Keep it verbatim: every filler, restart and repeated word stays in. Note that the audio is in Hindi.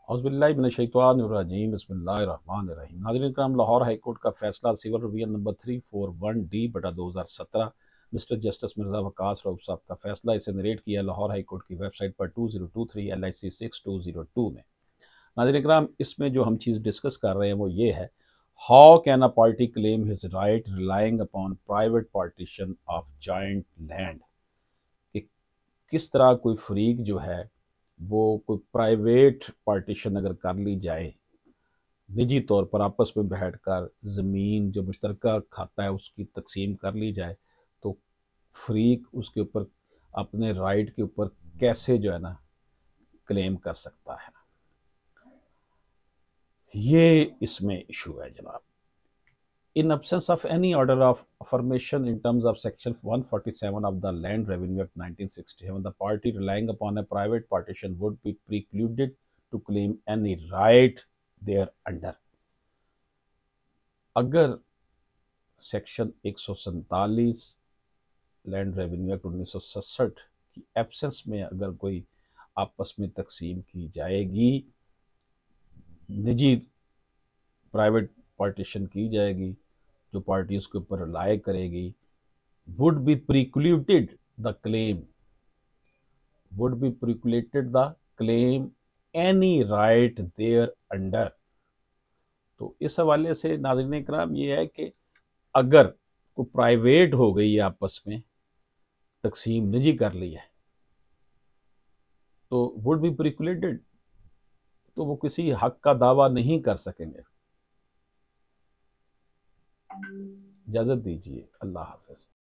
औज़ुबिल्लाहि बिस्मिल्लाहिर्रहमानिर्रहीम। नाज़रीन करम, लाहौर हाई कोर्ट का फैसला civil revision number three four one D बटा दो हज़ार सत्रह, मिस्टर जस्टिस मिर्ज़ा वकास रऊफ साहब का फैसला, इसे नरेट किया लाहौर हाई कोर्ट की वेबसाइट पर two zero two three L I C six two zero two में। नाज़रीन करम, इसमें जो हम चीज़ डिस्कस कर रहे हैं वो ये है, how can a party claim his right relying upon private partition of joint land. कि किस तरह कोई फरीक जो है वो कोई प्राइवेट पार्टीशन अगर कर ली जाए, निजी तौर पर आपस में बैठकर ज़मीन जो मुश्तरका खाता है उसकी तकसीम कर ली जाए, तो फरीक उसके ऊपर अपने राइट के ऊपर कैसे जो है ना क्लेम कर सकता है। ये इसमें इशू है जनाब। In absence of any order of affirmation in terms of Section one forty-seven of the Land Revenue Act nineteen sixty-seven, the party relying upon a private partition would be precluded to claim any right thereunder. अगर सेक्शन एक सौ सैंतालीस लैंड रेवेन्यू एक्ट उन्नीस सौ सड़सठ की एब्सेंस में अगर कोई आपस में तकसीम की जाएगी, निजी प्राइवेट पार्टीशन की जाएगी, जो पार्टी उसके ऊपर रिलाय करेगी, would be precluded the claim would be precluded the claim any right there under। तो इस हवाले से नाज़रीन इकराम ये है कि अगर कोई प्राइवेट हो गई है, आपस में तकसीम निजी कर ली है, तो वुड बी प्रिकुलेटेड, तो वो किसी हक का दावा नहीं कर सकेंगे। इजाजत दीजिए, अल्लाह हाफिज।